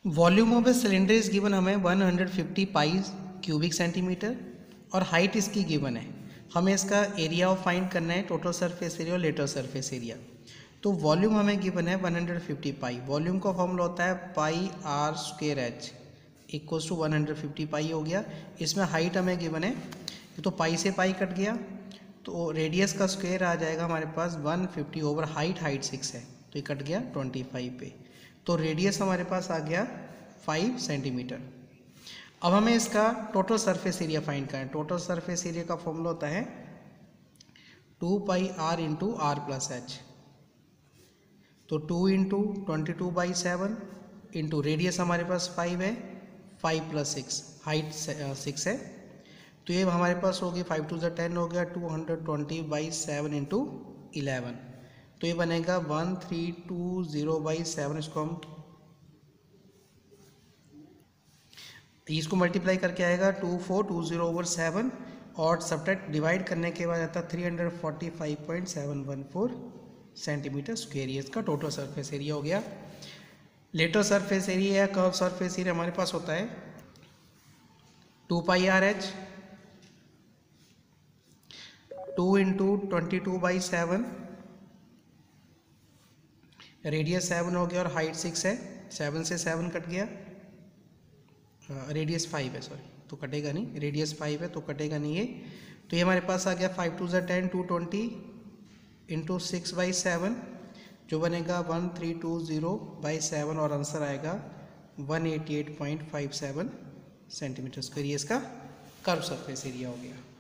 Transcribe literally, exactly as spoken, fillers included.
Volume of a cylinder is given हमें one hundred fifty pi cubic centimetre और height इसकी given है। हमें इसका एरिया ऑफ फाइंड करना है, टोटल सरफेस एरिया और लेटर सरफेस एरिया। तो वॉल्यूम हमें गिवन है one hundred fifty pi. Volume का फॉर्मूला होता है pi r square h equals to one hundred fifty pi हो गया। इसमें हाइट हमें गिवन है, तो पाई से पाई कट गया तो रेडियस का स्क्वायर आ जाएगा हमारे पास one fifty over height, height six है तो ये कट गया ट्वेंटी फाइव पे, तो रेडियस हमारे पास आ गया फाइव सेंटीमीटर। अब हमें इसका टोटल सरफेस एरिया फाइंड करना है। टोटल सरफेस एरिया का फॉर्मूला होता है two pi r into r plus h. तो two into twenty two by seven into radius हमारे पास फाइव है, five plus six height six है, तो ये हमारे पास होगी फाइव टू ज़ा टेन हो गया, two hundred twenty by seven into eleven, तो ये बनेगा one three two zero by seven. इसको हम इसको मल्टीप्लाई करके आएगा two four two zero over seven और सब्ट्रैक्ट डिवाइड करने के बाद आता है three hundred forty five point seven one four centimetre square. इसका टोटल सरफेस एरिया हो गया। लेटर सरफेस एरिया या कर्व सरफेस एरिया हमारे पास होता है two pi R H, two into twenty two by seven, radius seven हो गया और हाइट सिक्स है, सेवन से सेवन कट गया, रेडियस फाइव है सॉरी तो कटेगा नहीं, रेडियस फाइव है तो कटेगा नहीं ये, तो ये हमारे पास आ गया फाइव टू ज़ा ten, two twenty into six by seven जो बनेगा one three two zero by seven और आंसर आएगा one eighty eight point five seven centimetre square. ये इसका कर्व सरफेस एरिया हो गया।